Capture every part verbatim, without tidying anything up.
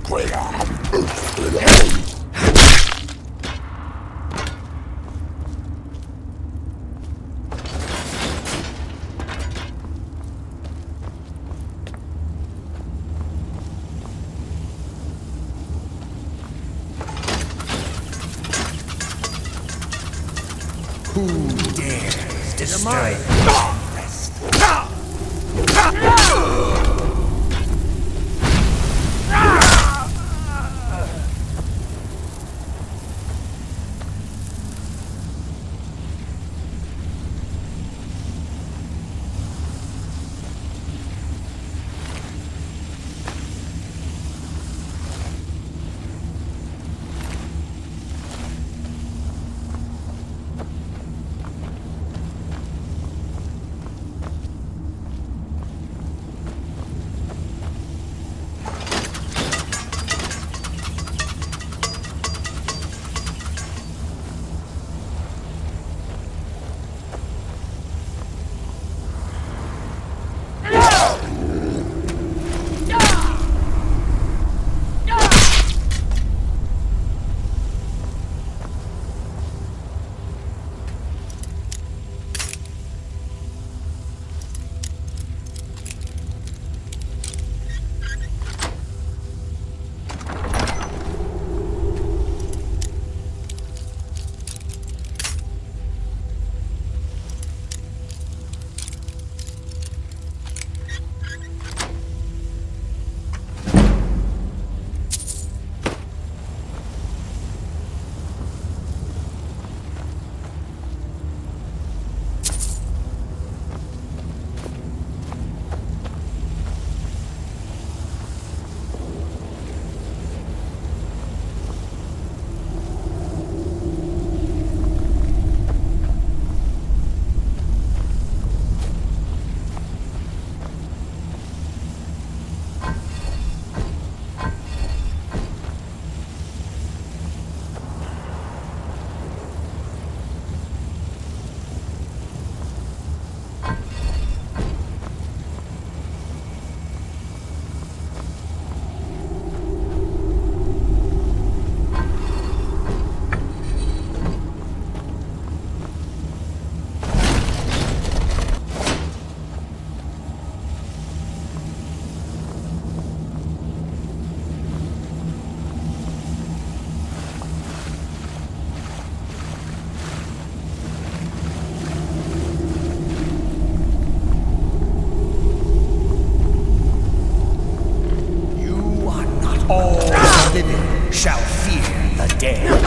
Who dares disturb rest? Shall fear the dead.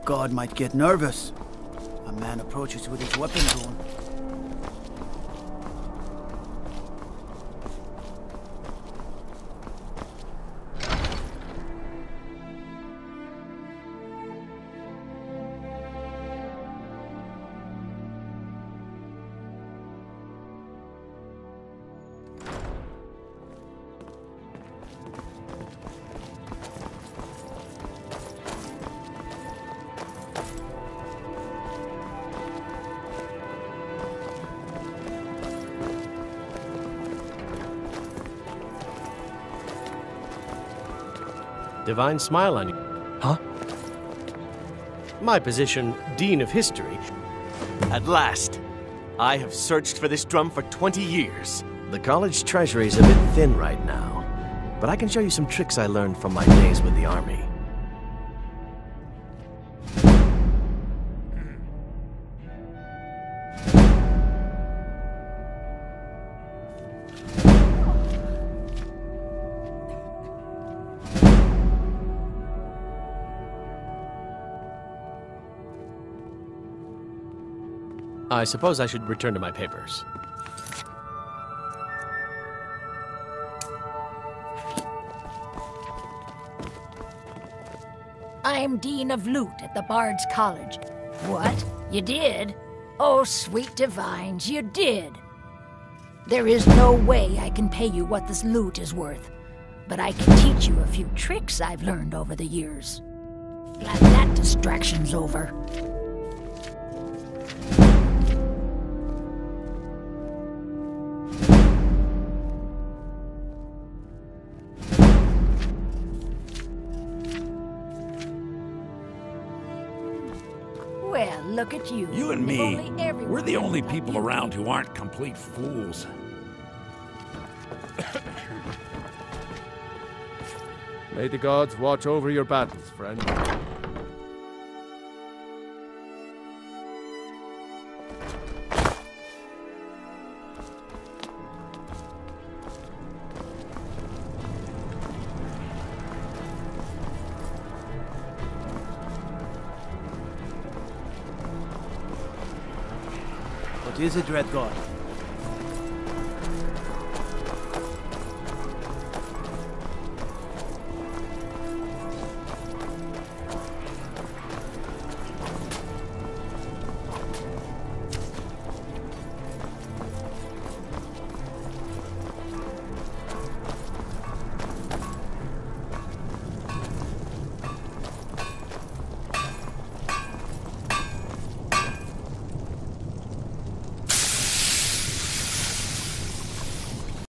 god might get nervous. A man approaches with his weapon drawn. Divine smile on you. Huh? My position, Dean of History. At last! I have searched for this drum for twenty years. The college treasury is a bit thin right now, but I can show you some tricks I learned from my days with the army. I suppose I should return to my papers. I'm Dean of Loot at the Bard's College. What? You did? Oh, sweet divines, you did. There is no way I can pay you what this loot is worth, but I can teach you a few tricks I've learned over the years. Glad that distraction's over. Well, look at you. You and If me, only everyone we're the was only like people you. around who aren't complete fools. May the gods watch over your battles, friend. What is it, Red God?